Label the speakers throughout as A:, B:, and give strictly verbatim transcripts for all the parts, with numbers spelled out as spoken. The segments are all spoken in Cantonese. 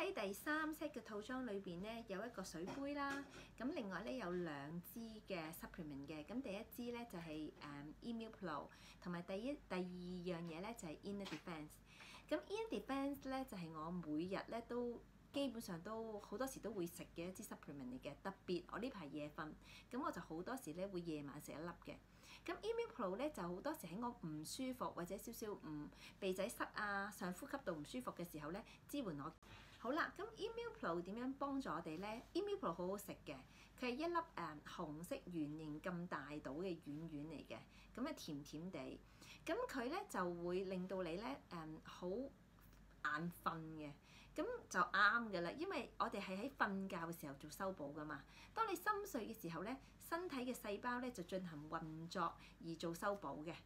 A: 喺第三 set 嘅套裝裏邊咧，有一個水杯啦，咁另外咧有兩支嘅 supplement 嘅，咁第一支咧就係誒 Immune Pro， 同埋第一第二樣嘢咧就係 Inner Defense。咁 Inner Defense 咧就係我每日咧都基本上都好多時都會食嘅一支 supplement 嚟嘅，特別我呢排夜瞓，咁我就好多時咧會夜晚食一粒嘅。咁 Immune Pro 咧就好多時喺我唔舒服或者少少唔鼻仔塞啊、上呼吸道唔舒服嘅時候咧，支援我。好啦，咁 Immune Pro 點樣幫助我哋咧 ？Immune Pro 好好食嘅，佢係一粒誒、嗯、紅色圓形咁大到嘅丸丸嚟嘅，咁啊甜甜地，咁佢咧就會令到你咧誒好眼瞓嘅，咁就啱㗎啦，因為我哋係喺瞓覺嘅時候做修補㗎嘛。當你深睡嘅時候咧，身體嘅細胞咧就進行運作而做修補嘅。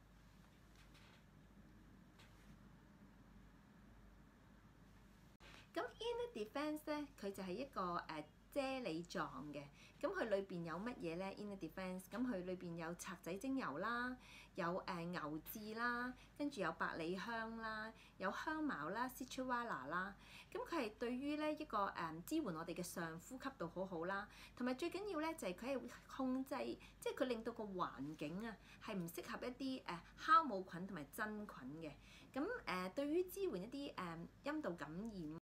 A: 咁 Inner Defense 咧，佢就係一個誒、呃、啫喱狀嘅，咁佢裏邊有乜嘢咧 ？Inner Defense，咁佢裏邊有賊仔精油啦，有誒、呃、牛至啦，跟住有百里香啦，有香茅啦 Citrullina 啦，咁佢係對於咧一個誒、呃、支援我哋嘅上呼吸道好好啦，同埋最緊要咧就係佢係會控制，即係佢令到個環境啊係唔適合一啲誒、呃、酵母菌同埋真菌嘅，咁誒、呃、對於支援一啲誒、呃、陰道感染。